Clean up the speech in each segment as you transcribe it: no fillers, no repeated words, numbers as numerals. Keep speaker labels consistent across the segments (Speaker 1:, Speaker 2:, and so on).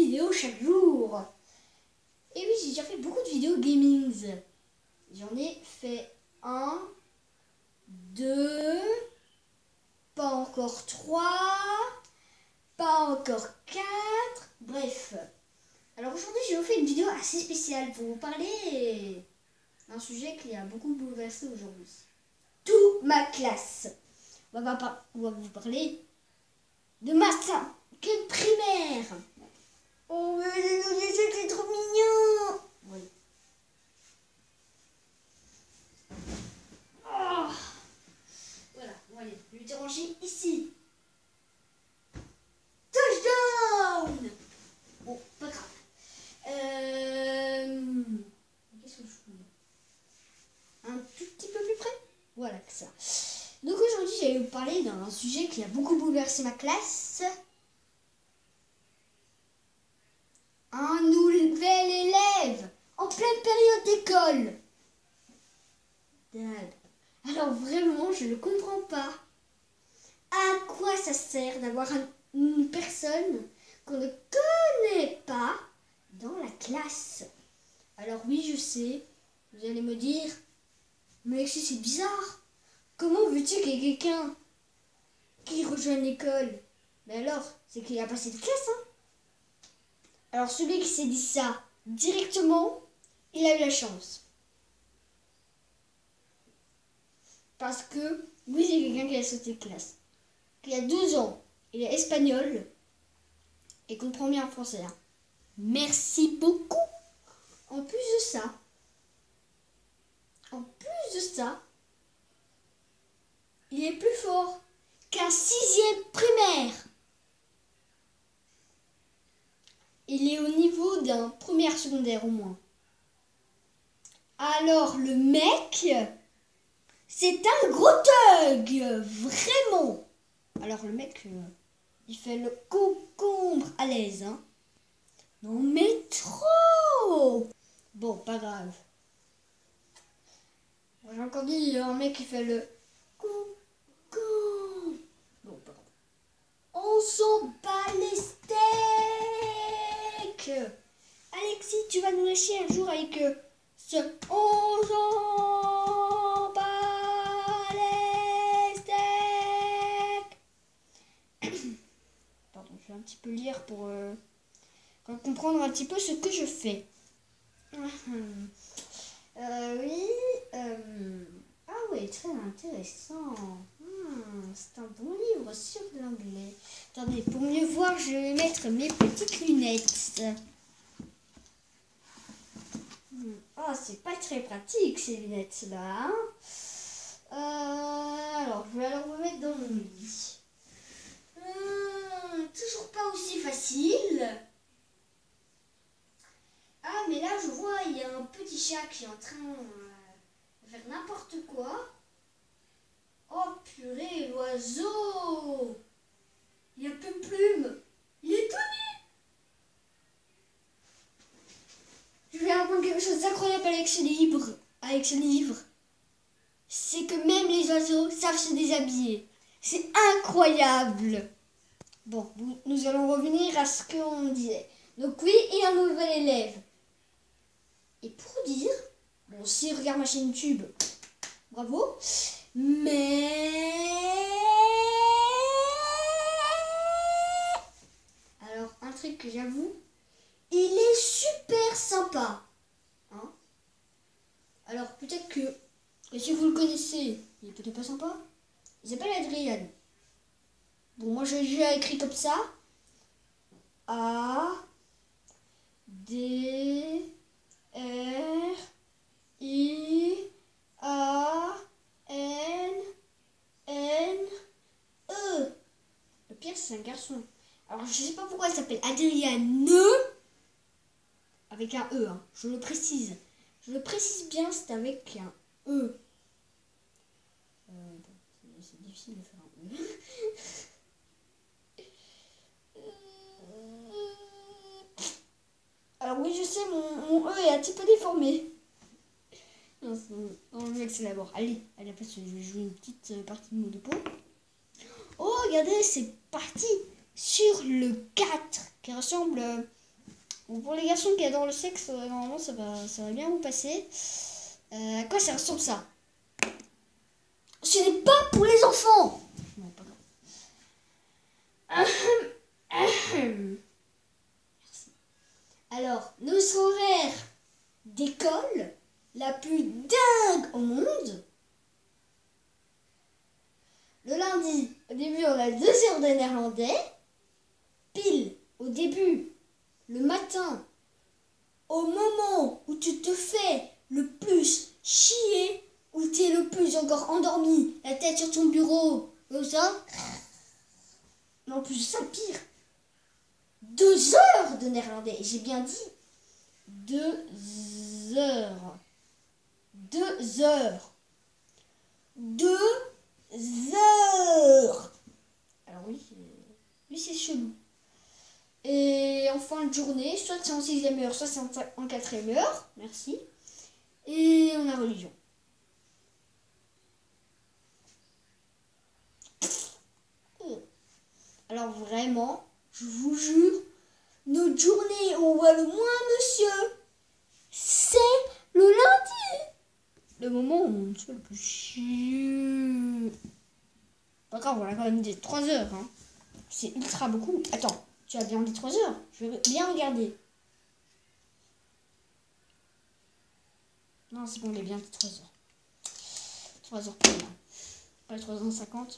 Speaker 1: vidéo chaque jour. Et oui, j'ai déjà fait beaucoup de vidéos gaming. J'en ai fait 1, 2, pas encore 3, pas encore 4, bref. Alors aujourd'hui, je vous fais une vidéo assez spéciale pour vous parler d'un sujet qui a beaucoup bouleversé aujourd'hui. Toute ma classe. On va vous parler de ma 5e primaire. Oh, c'est trop mignon. Oui. Oh. Voilà, bon allez, je vais te ranger ici. Touchdown. Bon, pas grave. Qu'est-ce que je fous là? Un tout petit peu plus près. Voilà que ça. Donc aujourd'hui, j'allais vous parler d'un sujet qui a beaucoup bouleversé ma classe. Un nouvel élève en pleine période d'école. Alors vraiment, je ne comprends pas. À quoi ça sert d'avoir une personne qu'on ne connaît pas dans la classe? Alors oui, je sais, vous allez me dire, mais Alexis, c'est bizarre. Comment veux-tu qu'il y ait quelqu'un qui rejoigne l'école? Mais alors, c'est qu'il a passé de classe, hein? Alors celui qui s'est dit ça directement, il a eu la chance. Parce que, oui, c'est quelqu'un qui a sauté de classe. Qui a 12 ans, il est espagnol et comprend bien le français. Hein. Merci beaucoup. En plus de ça, il est plus fort qu'un 6e primaire. Il est au niveau d'un première secondaire au moins. Alors le mec, c'est un gros thug, vraiment. Alors le mec, il fait le concombre à l'aise, hein. Non mais trop. Bon, pas grave. J'ai encore dit un mec qui fait le concombre. Bon, pas grave. On s'en bat les steaks. Alexis, tu vas nous lâcher un jour avec ce on s'en bat les steaks. Pardon, je vais un petit peu lire pour comprendre un petit peu ce que je fais. Oui. Ah oui, très intéressant. C'est un bon livre sur l'anglais. Attendez, pour mieux voir, je vais mettre mes petites lunettes. Ah, c'est pas très pratique ces lunettes-là. Alors, je vais alors me mettre dans mon lit. Toujours pas aussi facile. Ah, mais là, je vois, il y a un petit chat qui est en train de faire n'importe quoi. Oh, purée, l'oiseau! Il a peu de plumes. Il est tout nu. Je vais apprendre quelque chose d'incroyable avec ce livre. C'est que même les oiseaux savent se déshabiller. C'est incroyable. Bon, nous allons revenir à ce qu'on disait. Donc oui, il y a un nouvel élève. Et pour dire, bon, si regarde ma chaîne YouTube, bravo, mais alors un truc que j'avoue, il est super sympa, hein. Alors peut-être que si vous le connaissez, il est peut-être pas sympa. Il s'appelle Adrien. Bon, moi j'ai déjà écrit comme ça. A D R I A N N E. Le pire, c'est un garçon. Alors je sais pas pourquoi il s'appelle Adrien avec un E, hein. Je le précise. Je le précise bien, c'est avec un E. C'est difficile de faire un E. Alors oui, je sais, mon E est un petit peu déformé. Non, le mec, c'est d'abord. Allez, après, je vais jouer une petite partie de Monopo. Oh, regardez, c'est parti sur le 4, qui ressemble Bon, pour les garçons qui adorent le sexe, normalement ça va bien vous passer. À quoi ça ressemble ça? Ce n'est pas pour les enfants. Non, pas grave. Merci. Alors, nos horaires d'école, la plus dingue au monde. Le lundi, au début, on a 2 heures de néerlandais. Pile, au début, le matin, au moment où tu te fais le plus chier, où tu es le plus encore endormi, la tête sur ton bureau, comme ça. Mais en plus de ça, pire. 2 heures de néerlandais. J'ai bien dit 2 heures. 2 heures. 2 heures. Alors oui, c'est chelou. Et en fin de journée, soit c'est en 6e heure, soit c'est en 4e heure. Merci. Et on a religion. Alors vraiment, je vous jure, notre journée où on voit le moins monsieur, c'est le lundi. Le moment où on se fait le plus chier. Pas grave, on a quand même dit 3 heures. Hein. C'est ultra beaucoup. Attends, tu as bien dit 3 heures. Je vais bien regarder. Non, c'est bon, il est bien dit 3 heures. 3 heures pile. Pas 3h50.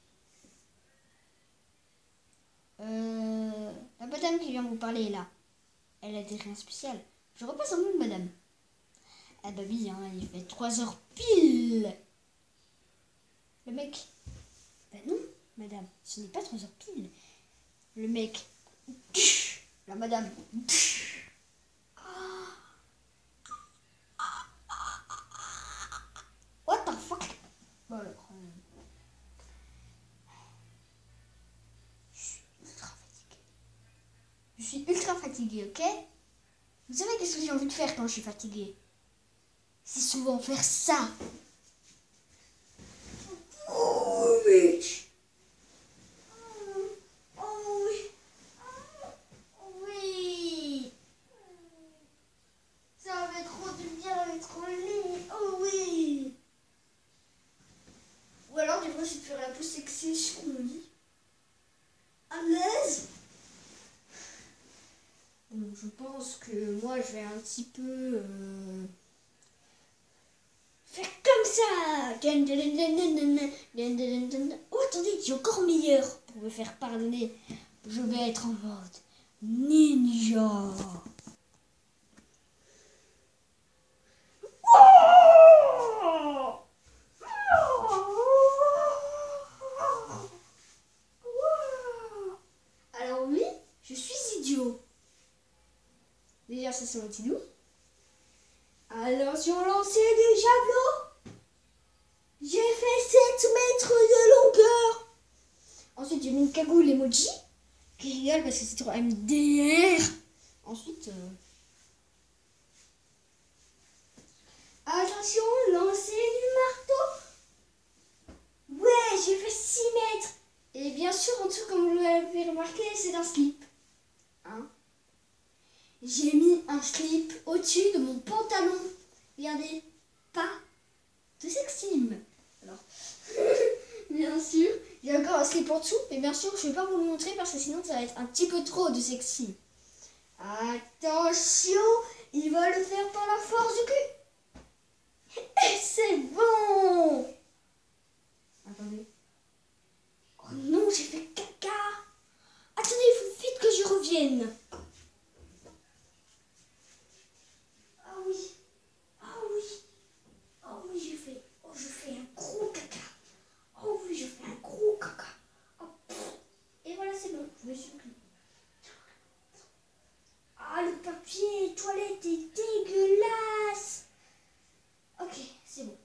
Speaker 1: La madame qui vient vous parler là, elle a dit rien spécial. Je repasse un mot, madame. Ah bah oui, hein, il fait 3 heures pile. Le mec, bah non, madame, ce n'est pas 3 heures pile. Le mec, la madame, what the fuck? Bon, alors, je suis ultra fatiguée, ok? Vous savez qu'est-ce que j'ai envie de faire quand je suis fatiguée? C'est souvent faire ça. Oh oui. Oh oui. Oh oui. Ça va trop du bien d'être en lit. Oh oui. Ou alors des fois c'est de faire la plus sexy sur mon lit. À l'aise. Donc je pense que moi je vais un petit peu faire comme ça. Oh attendez, j'ai encore meilleur pour me faire pardonner. Je vais être en mode ninja. Alors oui, je suis idiot. Déjà ça c'est mon petit loup. Attention, lancer du javelot. J'ai fait 7 mètres de longueur. Ensuite j'ai mis une cagoule emoji. Qui rigole parce que c'est trop MDR. Ensuite attention, lancer du marteau. Ouais, j'ai fait 6 mètres. Et bien sûr, en dessous, comme vous l'avez remarqué, c'est un slip. Hein? J'ai mis un slip au-dessus de mon pantalon. Regardez, pas de sexisme. Alors, bien sûr, j'ai encore un slip en dessous. Mais bien sûr, je ne vais pas vous le montrer parce que sinon, ça va être un petit peu trop de sexisme. Attention, il va le faire par la force du cul. Et c'est bon. Attendez. Oh non, j'ai fait caca. Attendez, il faut vite que je revienne. Ah oui. Ah oui. Ah oui, j'ai fait. Oh, je fais un gros caca. Oh oui, je fais un gros caca. Oh, et voilà, c'est bon. Je me suis pris. Ah, le papier toilette est dégueulasse. Ok, c'est bon.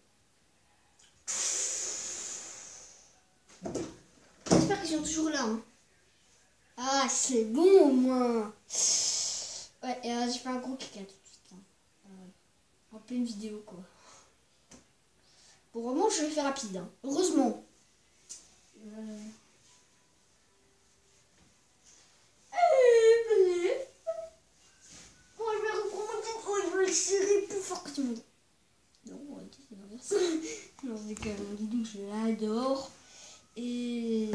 Speaker 1: J'espère qu'ils sont toujours là. Hein. Ah, c'est bon au moins. Ouais, j'ai fait un gros caca tout de suite. Hein. En pleine vidéo, quoi. Bon, vraiment, je vais faire rapide. Hein. Heureusement. avec mon Didou, je l'adore. Et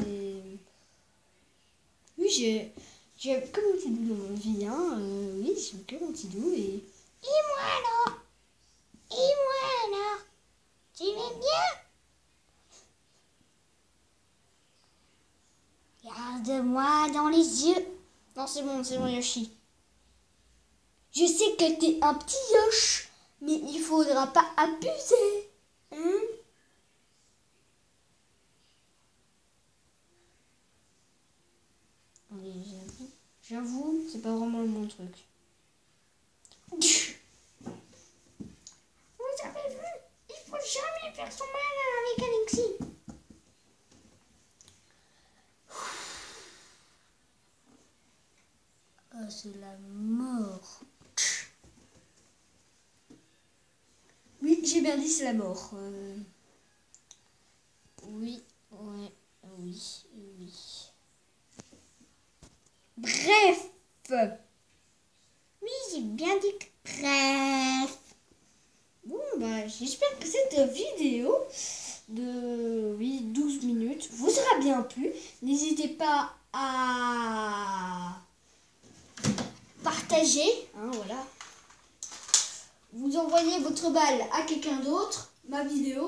Speaker 1: oui, j'ai comme mon Didou dans ma vie, hein. Oui, j'aime que mon Didou. Et moi alors? Et moi alors? Tu m'aimes bien? Regarde-moi dans les yeux. Non, c'est bon, Yoshi. Je sais que t'es un petit Yosh, mais il faudra pas abuser. Hein? Oui, j'avoue, c'est pas vraiment le bon truc. Vous avez vu? Il faut jamais faire son malin avec Alexis. Oh, c'est la mort. Oui, j'ai bien dit c'est la mort. Oui, ouais, oui, oui. Bref. Oui, j'ai bien dit que bref. Bon, bah, j'espère que cette vidéo de 12 minutes vous aura bien plu. N'hésitez pas à partager, hein, voilà. Vous envoyez votre balle à quelqu'un d'autre, ma vidéo.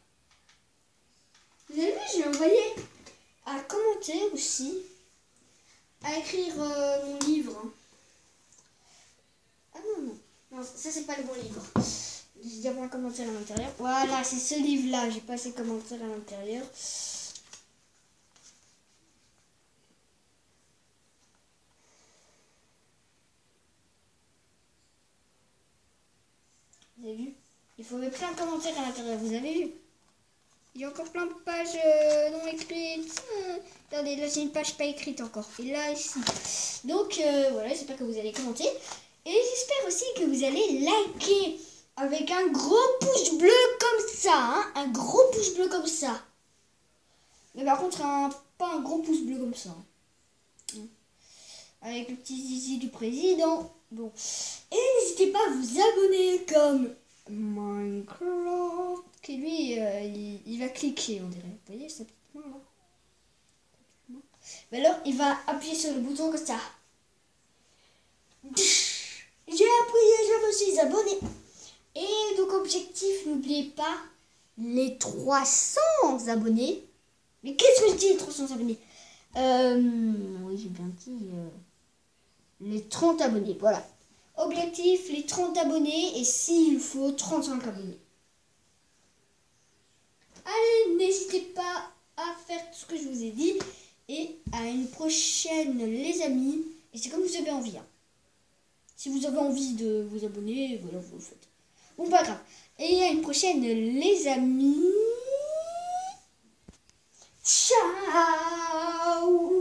Speaker 1: Vous avez vu, j'ai envoyé à commenter aussi, à écrire mon livre. Ah non, ça c'est pas le bon livre. J'ai déjà un commentaire à l'intérieur. Voilà, c'est ce livre-là. J'ai pas assez de commentaires à l'intérieur. Vous avez vu? Il faut mettre plein de commentaires à l'intérieur. Vous avez vu? Il y a encore plein de pages non écrites. Regardez, là j'ai une page pas écrite encore. Et là, ici. Donc, voilà, j'espère que vous allez commenter. Et j'espère aussi que vous allez liker avec un gros pouce bleu comme ça. Hein, un gros pouce bleu comme ça. Mais par contre, pas un gros pouce bleu comme ça. Avec le petit zizi du président. Bon. Et n'hésitez pas à vous abonner comme Minecraft. Qui lui, il va cliquer, on dirait. Vous voyez sa petite main là? Mais alors, il va appuyer sur le bouton comme ça. J'ai appuyé, je me suis abonné. Et donc, objectif, n'oubliez pas, les 300 abonnés. Mais qu'est-ce que je dis, les 300 abonnés? Oui, j'ai bien dit les 30 abonnés, voilà. Objectif, les 30 abonnés et s'il faut, 35 abonnés. Allez, n'hésitez pas à faire tout ce que je vous ai dit. Et à une prochaine, les amis. Et c'est comme vous avez envie. Hein. Si vous avez envie de vous abonner, voilà, vous le faites. Bon, pas grave. Et à une prochaine, les amis. Ciao.